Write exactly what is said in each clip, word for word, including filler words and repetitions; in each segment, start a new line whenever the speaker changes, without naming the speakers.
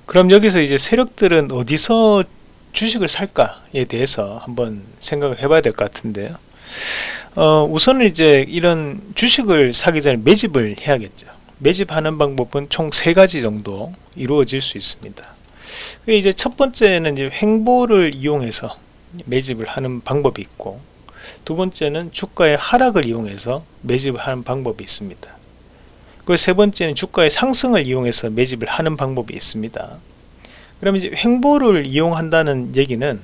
그럼 여기서 이제 세력들은 어디서 주식을 살까에 대해서 한번 생각을 해봐야 될 것 같은데요. 어, 우선은 이제 이런 주식을 사기 전에 매집을 해야겠죠. 매집하는 방법은 총 세 가지 정도 이루어질 수 있습니다. 이제 첫 번째는 이제 횡보를 이용해서 매집을 하는 방법이 있고, 두 번째는 주가의 하락을 이용해서 매집을 하는 방법이 있습니다. 그리고 세 번째는 주가의 상승을 이용해서 매집을 하는 방법이 있습니다. 그럼 이제 횡보를 이용한다는 얘기는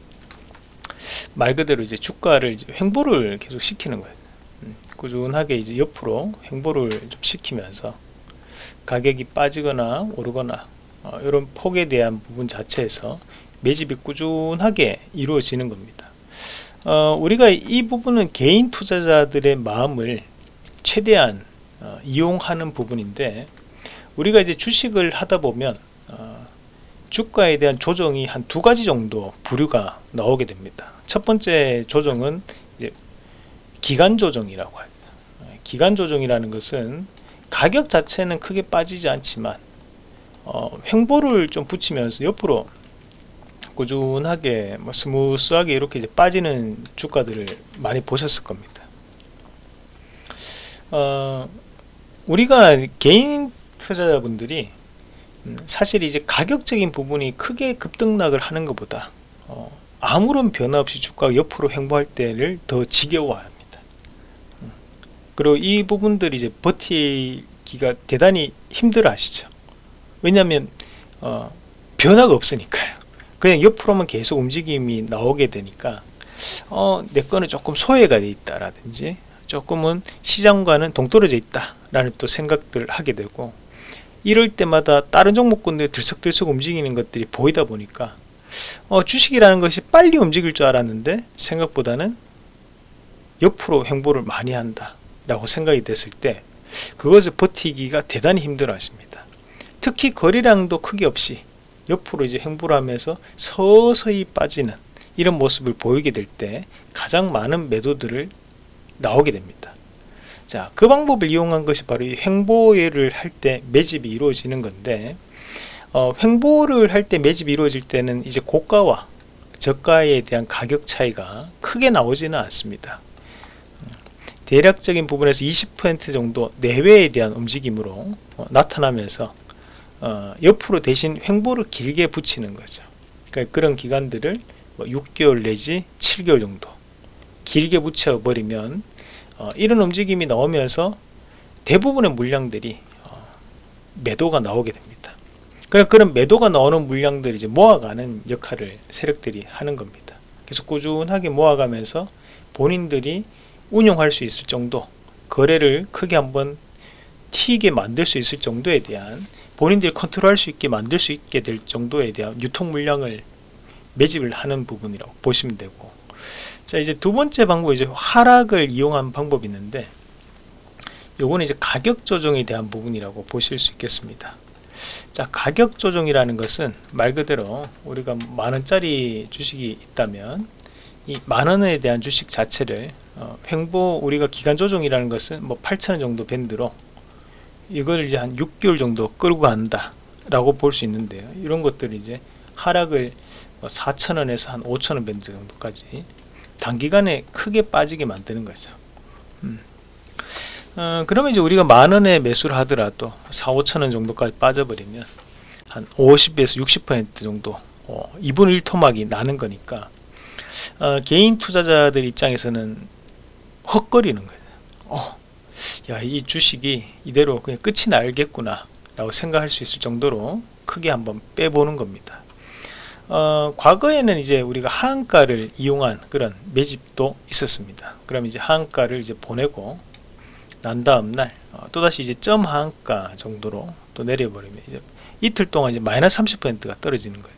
말 그대로 이제 주가를 이제 횡보를 계속 시키는 거예요. 음, 꾸준하게 이제 옆으로 횡보를 좀 시키면서 가격이 빠지거나 오르거나 어, 이런 폭에 대한 부분 자체에서 매집이 꾸준하게 이루어지는 겁니다. 어, 우리가 이 부분은 개인 투자자들의 마음을 최대한 어, 이용하는 부분인데, 우리가 이제 주식을 하다 보면 어, 주가에 대한 조정이 한 두 가지 정도 부류가 나오게 됩니다. 첫 번째 조정은 이제 기간 조정이라고 합니다. 기간 조정이라는 것은 가격 자체는 크게 빠지지 않지만 어, 횡보를 좀 붙이면서 옆으로 꾸준하게 뭐 스무스하게 이렇게 이제 빠지는 주가들을 많이 보셨을 겁니다. 어, 우리가 개인 투자자분들이 음, 사실 이제 가격적인 부분이 크게 급등락을 하는 것보다 어, 아무런 변화 없이 주가가 옆으로 횡보할 때를 더 지겨워합니다. 음, 그리고 이 부분들이 이제 버티기가 대단히 힘들어 하시죠. 왜냐하면 어, 변화가 없으니까요. 그냥 옆으로만 계속 움직임이 나오게 되니까 어, 내 거는 조금 소외가 돼 있다라든지 조금은 시장과는 동떨어져 있다라는 또 생각들을 하게 되고, 이럴 때마다 다른 종목군들 들썩들썩 움직이는 것들이 보이다 보니까 어, 주식이라는 것이 빨리 움직일 줄 알았는데 생각보다는 옆으로 횡보를 많이 한다 라고 생각이 됐을 때 그것을 버티기가 대단히 힘들어 하십니다. 특히 거래량도 크게 없이 옆으로 이제 횡보를 하면서 서서히 빠지는 이런 모습을 보이게 될 때 가장 많은 매도들을 나오게 됩니다. 자, 그 방법을 이용한 것이 바로 이 횡보를 할 때 매집이 이루어지는 건데, 어, 횡보를 할 때 매집이 이루어질 때는 이제 고가와 저가에 대한 가격 차이가 크게 나오지는 않습니다. 대략적인 부분에서 이십 퍼센트 정도 내외에 대한 움직임으로 어, 나타나면서 어, 옆으로 대신 횡보를 길게 붙이는 거죠. 그러니까 그런 기간들을 뭐 육 개월 내지 칠 개월 정도 길게 붙여버리면 어, 이런 움직임이 나오면서 대부분의 물량들이 어, 매도가 나오게 됩니다. 그럼 그런 매도가 나오는 물량들이 이제 모아가는 역할을 세력들이 하는 겁니다. 계속 꾸준하게 모아가면서 본인들이 운용할 수 있을 정도, 거래를 크게 한번 튀게 만들 수 있을 정도에 대한, 본인들이 컨트롤할 수 있게 만들 수 있게 될 정도에 대한 유통 물량을 매집을 하는 부분이라고 보시면 되고, 자, 이제 두 번째 방법이 이제 하락을 이용한 방법이 있는데, 요거는 이제 가격 조정에 대한 부분이라고 보실 수 있겠습니다. 자, 가격 조정이라는 것은 말 그대로 우리가 만원짜리 주식이 있다면 이 만원에 대한 주식 자체를 어, 횡보, 우리가 기간 조정이라는 것은 뭐 팔천 원 정도 밴드로 이걸 이제 한 육 개월 정도 끌고 간다 라고 볼 수 있는데요. 이런 것들이 이제 하락을 뭐 사천 원에서 한 오천 원 밴드 정도까지 단기간에 크게 빠지게 만드는 거죠. 음. 어, 그러면 이제 우리가 만원에 매수를 하더라도 사, 오천 원 정도까지 빠져버리면 한 오십에서 육십 퍼센트 정도 어, 이분의 일 토막이 나는 거니까 어, 개인 투자자들 입장에서는 헛거리는 거예요. 어, 야, 이 주식이 이대로 그냥 끝이 날겠구나 라고 생각할 수 있을 정도로 크게 한번 빼보는 겁니다. 어, 과거에는 이제 우리가 하한가를 이용한 그런 매집도 있었습니다. 그럼 이제 하한가를 이제 보내고 난 다음날 어, 또다시 이제 점 하한가 정도로 또 내려버리면 이제 이틀 동안 이제 마이너스 삼십 퍼센트가 떨어지는 거예요.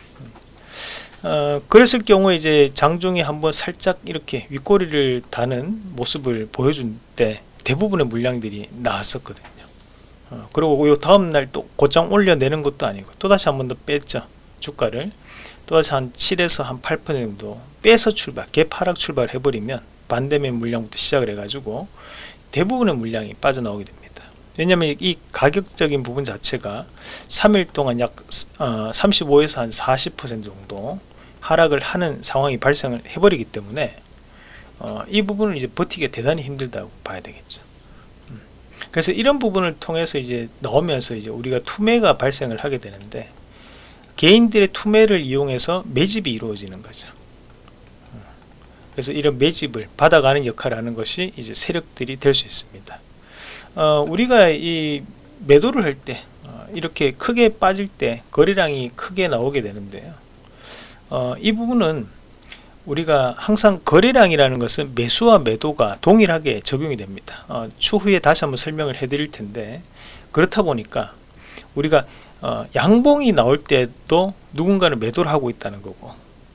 어, 그랬을 경우에 이제 장중에 한번 살짝 이렇게 윗꼬리를 다는 모습을 보여준 때 대부분의 물량들이 나왔었거든요. 어, 그리고 요 다음날 또 곧장 올려내는 것도 아니고 또다시 한 번 더 뺐죠. 주가를 또다시 한 칠에서 한 팔 퍼센트 정도 빼서 출발, 갭하락 출발을 해버리면 반대면 물량부터 시작을 해가지고 대부분의 물량이 빠져나오게 됩니다. 왜냐하면 이 가격적인 부분 자체가 삼 일 동안 약 어, 삼십오에서 한 사십 퍼센트 정도 하락을 하는 상황이 발생을 해버리기 때문에 어, 이 부분을 이제 버티기가 대단히 힘들다고 봐야 되겠죠. 음. 그래서 이런 부분을 통해서 이제 넣으면서 이제 우리가 투매가 발생을 하게 되는데, 개인들의 투매를 이용해서 매집이 이루어지는 거죠. 음. 그래서 이런 매집을 받아가는 역할을 하는 것이 이제 세력들이 될 수 있습니다. 어, 우리가 이 매도를 할 때 어, 이렇게 크게 빠질 때 거래량이 크게 나오게 되는데요. 어, 이 부분은 우리가 항상 거래량이라는 것은 매수와 매도가 동일하게 적용이 됩니다. 어, 추후에 다시 한번 설명을 해 드릴 텐데, 그렇다 보니까 우리가 어, 양봉이 나올 때도 누군가는 매도를 하고 있다는 거고,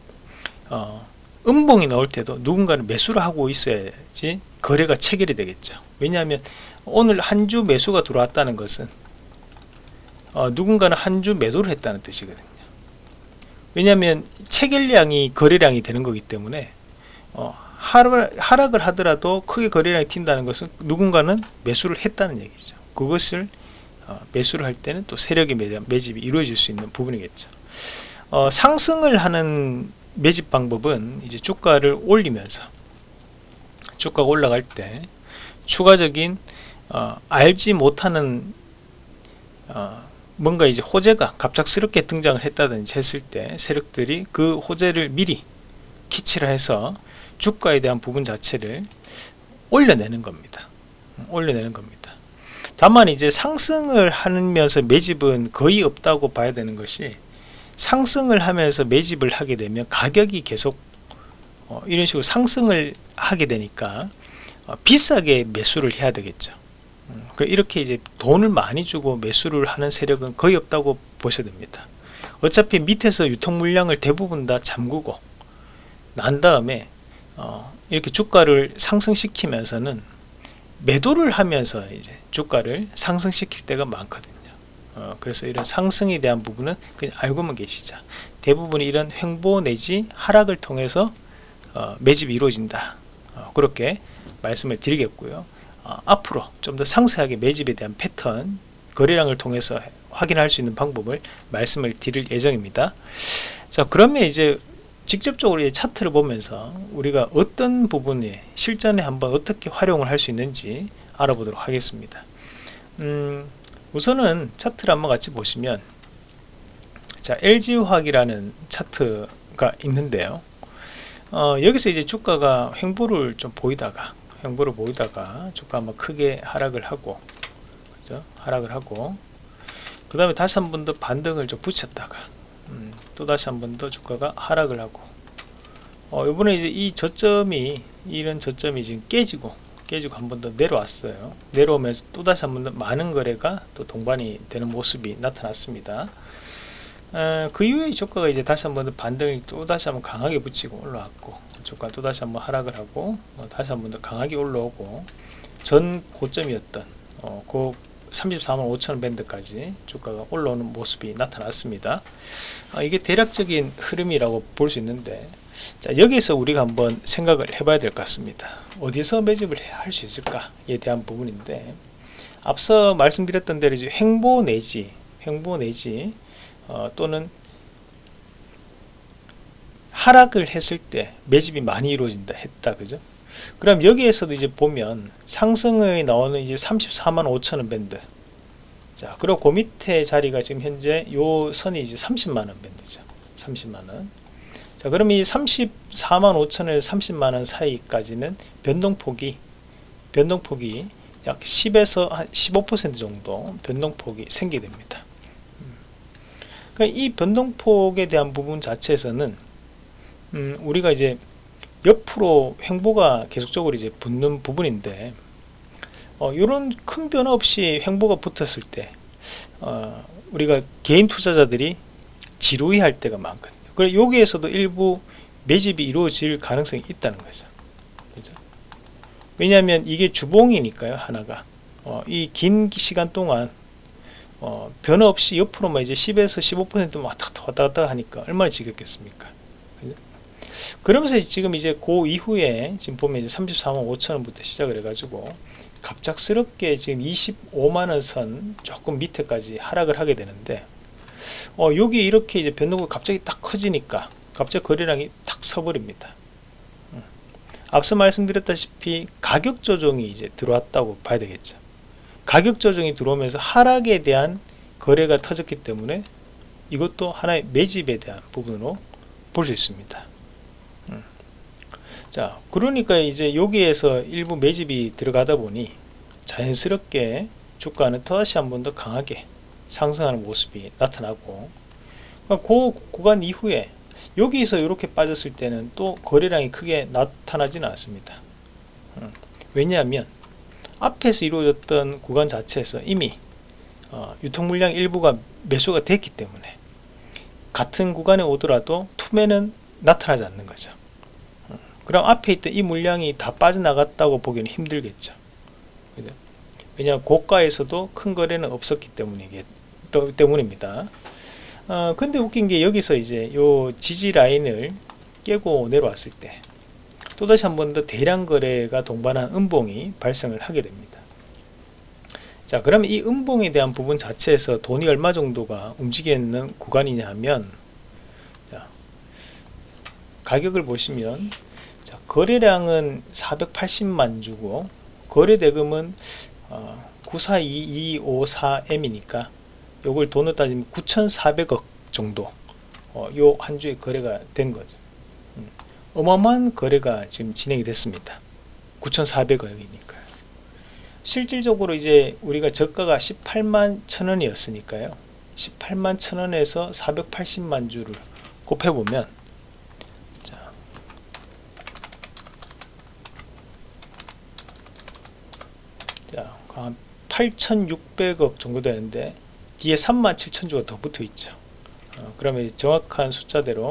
어, 음봉이 나올 때도 누군가는 매수를 하고 있어야지 거래가 체결이 되겠죠. 왜냐하면 오늘 한 주 매수가 들어왔다는 것은 어, 누군가는 한 주 매도를 했다는 뜻이거든요. 왜냐하면 체결량이 거래량이 되는 거기 때문에 어, 하락, 하락을 하더라도 크게 거래량이 튄다는 것은 누군가는 매수를 했다는 얘기죠. 그것을 어, 매수를 할 때는 또 세력의 매, 매집이 이루어질 수 있는 부분이겠죠. 어, 상승을 하는 매집 방법은 이제 주가를 올리면서, 주가가 올라갈 때 추가적인 어, 알지 못하는 어, 뭔가 이제 호재가 갑작스럽게 등장을 했다든지 했을 때 세력들이 그 호재를 미리 캐치를 해서 주가에 대한 부분 자체를 올려내는 겁니다. 올려내는 겁니다. 다만 이제 상승을 하면서 매집은 거의 없다고 봐야 되는 것이, 상승을 하면서 매집을 하게 되면 가격이 계속 어, 이런 식으로 상승을 하게 되니까 어, 비싸게 매수를 해야 되겠죠. 음, 이렇게 이제 돈을 많이 주고 매수를 하는 세력은 거의 없다고 보셔야 됩니다. 어차피 밑에서 유통 물량을 대부분 다 잠그고 난 다음에 어, 이렇게 주가를 상승시키면서는 매도를 하면서 이제 주가를 상승시킬 때가 많거든요. 어, 그래서 이런 상승에 대한 부분은 그냥 알고만 계시자. 대부분 이런 횡보 내지 하락을 통해서 어, 매집이 이루어진다. 어, 그렇게 말씀을 드리겠고요. 어, 앞으로 좀 더 상세하게 매집에 대한 패턴, 거래량을 통해서 확인할 수 있는 방법을 말씀을 드릴 예정입니다. 자, 그러면 이제 직접적으로 이제 차트를 보면서 우리가 어떤 부분에 실전에 한번 어떻게 활용을 할 수 있는지 알아보도록 하겠습니다. 음, 우선은 차트를 한번 같이 보시면, 자, 엘지화학이라는 차트가 있는데요. 어, 여기서 이제 주가가 횡보를 좀 보이다가 횡보를 보이다가 주가 한번 크게 하락을 하고, 그죠? 하락을 하고, 그 다음에 다시 한 번 더 반등을 좀 붙였다가 음, 또 다시 한 번 더 주가가 하락을 하고, 어, 이번에 이제 이 저점이 이런 저점이 지금 깨지고 깨지고 한 번 더 내려왔어요. 내려오면서 또 다시 한 번 더 많은 거래가 또 동반이 되는 모습이 나타났습니다. 어, 그 이후에 주가가 이제 다시 한 번 더 반등을 또 다시 한번 강하게 붙이고 올라왔고, 주가 또 다시 한번 하락을 하고, 어, 다시 한번 더 강하게 올라오고, 전 고점이었던 어, 그 삼십사만 오천 밴드까지 주가가 올라오는 모습이 나타났습니다. 어, 이게 대략적인 흐름이라고 볼 수 있는데, 자, 여기서 우리가 한번 생각을 해봐야 될 것 같습니다. 어디서 매집을 할 수 있을까에 대한 부분인데, 앞서 말씀드렸던 대로 이제 횡보 내지 횡보 내지 어, 또는 하락을 했을 때 매집이 많이 이루어진다 했다, 그죠? 그럼 여기에서도 이제 보면 상승에 나오는 이제 삼십사만 오천 원 밴드, 자, 그리고 그 밑에 자리가 지금 현재 요 선이 이제 삼십만 원 밴드죠. 삼십만 원. 자, 그럼 이 삼십사만 오천 원에서 삼십만 원 사이까지는 변동폭이 변동폭이 약 십에서 한 십오 퍼센트 정도 변동폭이 생기게 됩니다. 그러니까 이 변동폭에 대한 부분 자체에서는 음, 우리가 이제 옆으로 횡보가 계속적으로 이제 붙는 부분인데, 어, 이런 큰 변화 없이 횡보가 붙었을 때 어, 우리가 개인 투자자들이 지루해할 때가 많거든요. 그래 여기에서도 일부 매집이 이루어질 가능성이 있다는 거죠. 그죠? 왜냐하면 이게 주봉이니까요. 하나가 어, 이 긴 시간 동안 어, 변화 없이 옆으로만 이제 십에서 십오 퍼센트 왔다 갔다 왔다 갔다 하니까 얼마나 지겹겠습니까? 그죠? 그러면서 지금 이제 그 이후에 지금 보면 이제 삼십사만 오천 원부터 시작을 해가지고 갑작스럽게 지금 이십오만 원 선 조금 밑에까지 하락을 하게 되는데, 어, 여기 이렇게 이제 변동폭이 갑자기 딱 커지니까 갑자기 거래량이 탁 서버립니다. 음. 앞서 말씀드렸다시피 가격 조정이 이제 들어왔다고 봐야 되겠죠. 가격 조정이 들어오면서 하락에 대한 거래가 터졌기 때문에 이것도 하나의 매집에 대한 부분으로 볼 수 있습니다. 음. 자, 그러니까 이제 여기에서 일부 매집이 들어가다 보니 자연스럽게 주가는 또다시 한 번 더 강하게 상승하는 모습이 나타나고, 그 구간 이후에 여기서 이렇게 빠졌을 때는 또 거래량이 크게 나타나지는 않습니다. 음. 왜냐하면 앞에서 이루어졌던 구간 자체에서 이미 어, 유통 물량 일부가 매수가 됐기 때문에 같은 구간에 오더라도 투매는 나타나지 않는 거죠. 음. 그럼 앞에 있던 이 물량이 다 빠져나갔다고 보기는 힘들겠죠. 그죠? 왜냐하면 고가에서도 큰 거래는 없었기 때문이게, 때문입니다. 어, 근데 웃긴 게 여기서 이제 요 지지 라인을 깨고 내려왔을 때 또다시 한 번 더 대량 거래가 동반한 음봉이 발생을 하게 됩니다. 자, 그러면 이 음봉에 대한 부분 자체에서 돈이 얼마 정도가 움직이는 구간이냐 하면, 자, 가격을 보시면, 자, 거래량은 사백팔십만 주고 거래 대금은 어, 구사이이오사 엠이니까 요걸 돈으로 따지면 구천사백억 정도 어, 요 한 주에 거래가 된 거죠. 음, 어마어마한 거래가 지금 진행이 됐습니다. 구천사백억이니까요. 실질적으로 이제 우리가 저가가 십팔만 천원이었으니까요. 십팔만 천원에서 사백팔십만 주를 곱해보면, 자, 자, 한 팔천육백억 정도 되는데 뒤에 삼만 칠천 주가 더 붙어 있죠. 어, 그러면 정확한 숫자대로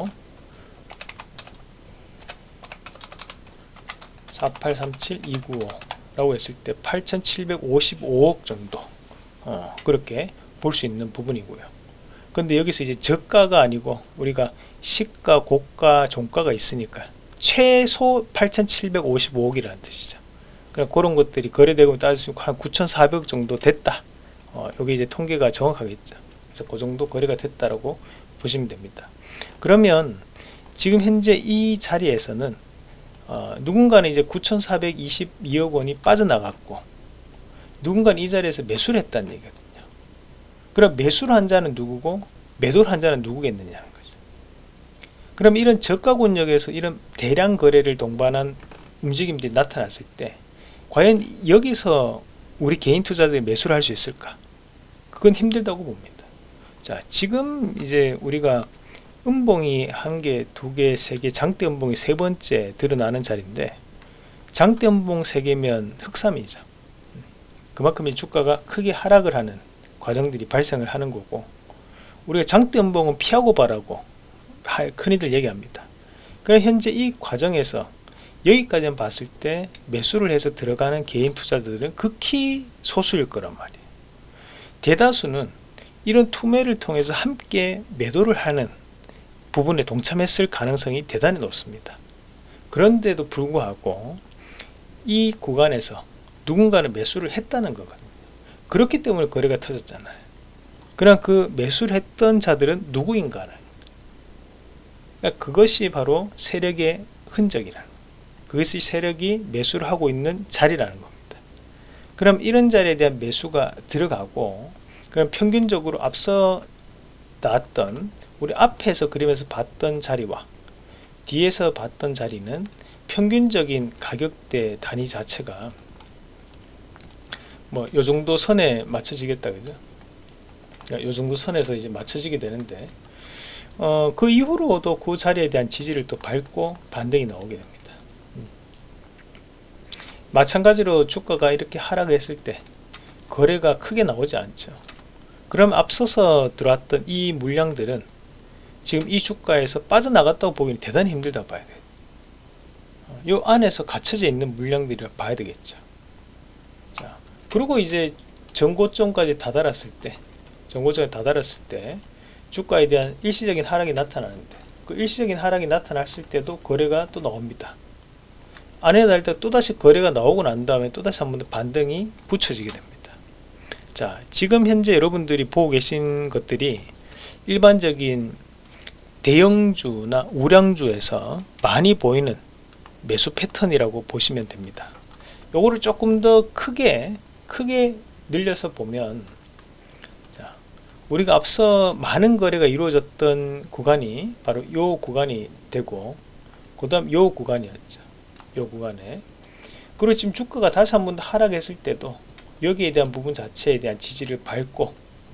사팔삼칠이구오 라고 했을 때 팔천칠백오십오억 정도 어, 그렇게 볼 수 있는 부분이고요. 근데 여기서 이제 저가가 아니고 우리가 시가, 고가, 종가가 있으니까 최소 팔천칠백오십오억이라는 뜻이죠. 그럼 그런 것들이 거래대금 따지면 한 구천사백억 정도 됐다. 어, 여기 이제 통계가 정확하겠죠. 그래서 그 정도 거래가 됐다라고 보시면 됩니다. 그러면 지금 현재 이 자리에서는 어, 누군가는 이제 구천사백이십이억 원이 빠져나갔고 누군가는 이 자리에서 매수를 했다는 얘기거든요. 그럼 매수를 한 자는 누구고 매도를 한 자는 누구겠느냐는 거죠. 그럼 이런 저가 권역에서 이런 대량 거래를 동반한 움직임들이 나타났을 때 과연 여기서 우리 개인 투자들이 매수를 할 수 있을까? 그건 힘들다고 봅니다. 자, 지금 이제 우리가 음봉이 한 개, 두 개, 세 개, 장대 음봉이 세 번째 드러나는 자리인데, 장대 음봉 세 개면 흑삼이죠. 그만큼 이 주가가 크게 하락을 하는 과정들이 발생을 하는 거고, 우리가 장대 음봉은 피하고 바라고 흔히들 얘기합니다. 그럼 현재 이 과정에서 여기까지만 봤을 때 매수를 해서 들어가는 개인 투자자들은 극히 소수일 거란 말이에요. 대다수는 이런 투매를 통해서 함께 매도를 하는 부분에 동참했을 가능성이 대단히 높습니다. 그런데도 불구하고 이 구간에서 누군가는 매수를 했다는 거거든요. 그렇기 때문에 거래가 터졌잖아요. 그럼 그 매수를 했던 자들은 누구인가는, 그러니까 그것이 바로 세력의 흔적이라는, 그것이 세력이 매수를 하고 있는 자리라는 겁니다. 그럼 이런 자리에 대한 매수가 들어가고, 그럼 평균적으로 앞서 나왔던 우리 앞에서 그림에서 봤던 자리와 뒤에서 봤던 자리는 평균적인 가격대 단위 자체가 뭐 요 정도 선에 맞춰지겠다, 그죠? 그러니까 요 정도 선에서 이제 맞춰지게 되는데, 어, 그 이후로도 그 자리에 대한 지지를 또 밟고 반등이 나오게 됩니다. 음. 마찬가지로 주가가 이렇게 하락했을 때 거래가 크게 나오지 않죠. 그럼 앞서서 들어왔던 이 물량들은 지금 이 주가에서 빠져나갔다고 보기는 대단히 힘들다고 봐야 돼요. 이 안에서 갇혀져 있는 물량들을 봐야 되겠죠. 자, 그리고 이제 전고점까지 다다랐을 때, 전고점에 다다랐을 때 주가에 대한 일시적인 하락이 나타나는데, 그 일시적인 하락이 나타났을 때도 거래가 또 나옵니다. 안에 달 때 또다시 거래가 나오고 난 다음에 또다시 한 번 더 반등이 붙여지게 됩니다. 자, 지금 현재 여러분들이 보고 계신 것들이 일반적인 대형주나 우량주에서 많이 보이는 매수 패턴이라고 보시면 됩니다. 요거를 조금 더 크게 크게 늘려서 보면, 자, 우리가 앞서 많은 거래가 이루어졌던 구간이 바로 요 구간이 되고, 그 다음 요 구간이었죠. 요 구간에. 그리고 지금 주가가 다시 한 번 더 하락했을 때도 여기에 대한 부분 자체에 대한 지지를 밟고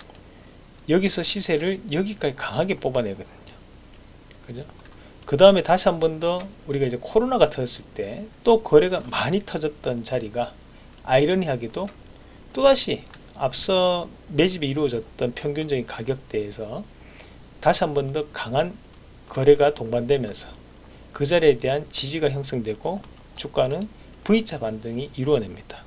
여기서 시세를 여기까지 강하게 뽑아내거든요. 그죠? 그 다음에 다시 한 번 더 우리가 이제 코로나가 터졌을 때 또 거래가 많이 터졌던 자리가 아이러니하게도 또다시 앞서 매집이 이루어졌던 평균적인 가격대에서 다시 한 번 더 강한 거래가 동반되면서 그 자리에 대한 지지가 형성되고 주가는 V자 반등이 이루어냅니다.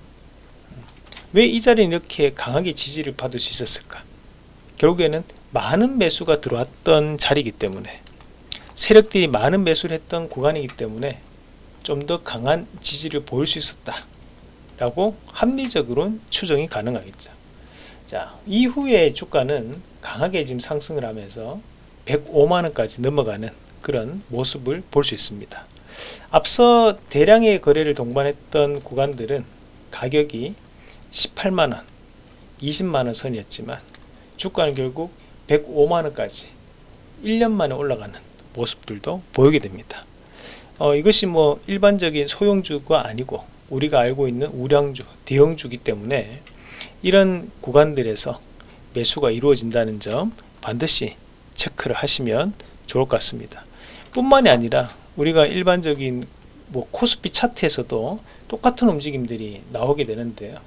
왜 이 자리는 이렇게 강하게 지지를 받을 수 있었을까? 결국에는 많은 매수가 들어왔던 자리이기 때문에, 세력들이 많은 매수를 했던 구간이기 때문에 좀 더 강한 지지를 보일 수 있었다 라고 합리적으로는 추정이 가능하겠죠. 자, 이후에 주가는 강하게 지금 상승을 하면서 백오만 원까지 넘어가는 그런 모습을 볼 수 있습니다. 앞서 대량의 거래를 동반했던 구간들은 가격이 십팔만 원, 이십만 원 선이었지만 주가는 결국 백오만 원까지 일 년 만에 올라가는 모습들도 보이게 됩니다. 어, 이것이 뭐 일반적인 소형주가 아니고 우리가 알고 있는 우량주, 대형주이기 때문에 이런 구간들에서 매수가 이루어진다는 점 반드시 체크를 하시면 좋을 것 같습니다. 뿐만이 아니라 우리가 일반적인 뭐 코스피 차트에서도 똑같은 움직임들이 나오게 되는데요.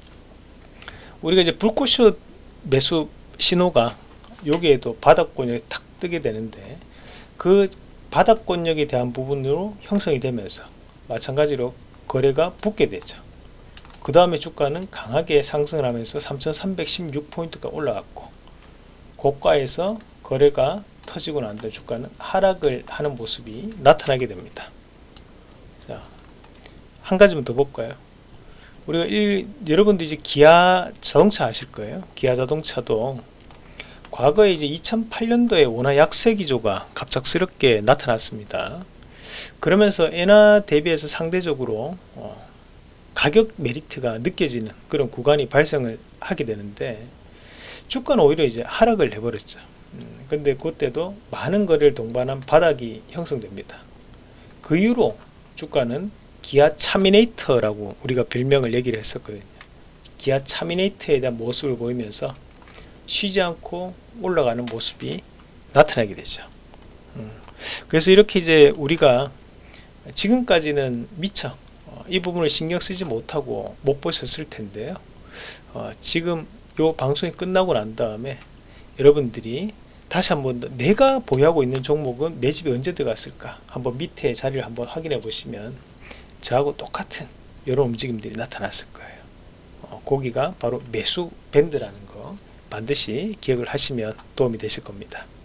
우리가 이제 불꽃슛 매수 신호가 여기에도 바닥권역에 탁 뜨게 되는데, 그 바닥권역에 대한 부분으로 형성이 되면서 마찬가지로 거래가 붙게 되죠. 그 다음에 주가는 강하게 상승을 하면서 삼천삼백십육 포인트가 올라갔고, 고가에서 거래가 터지고 난 뒤에 주가는 하락을 하는 모습이 나타나게 됩니다. 자, 한 가지만 더 볼까요? 우리가 일, 여러분도 이제 기아 자동차 아실 거예요. 기아 자동차도 과거에 이제 이천팔 년도에 원화 약세 기조가 갑작스럽게 나타났습니다. 그러면서 엔화 대비해서 상대적으로 어, 가격 메리트가 느껴지는 그런 구간이 발생을 하게 되는데, 주가는 오히려 이제 하락을 해버렸죠. 음, 근데 그때도 많은 거래를 동반한 바닥이 형성됩니다. 그 이후로 주가는 기아 차미네이터라고 우리가 별명을 얘기를 했었거든요. 기아 차미네이터에 대한 모습을 보이면서 쉬지 않고 올라가는 모습이 나타나게 되죠. 음, 그래서 이렇게 이제 우리가 지금까지는 미처 어, 이 부분을 신경 쓰지 못하고 못 보셨을 텐데요. 어, 지금 요 방송이 끝나고 난 다음에 여러분들이 다시 한번 더 내가 보유하고 있는 종목은 매집이 언제 들어갔을까 한번 밑에 자리를 한번 확인해 보시면 저하고 똑같은 이런 움직임들이 나타났을 거예요. 어, 거기가 바로 매수 밴드라는 거 반드시 기억을 하시면 도움이 되실 겁니다.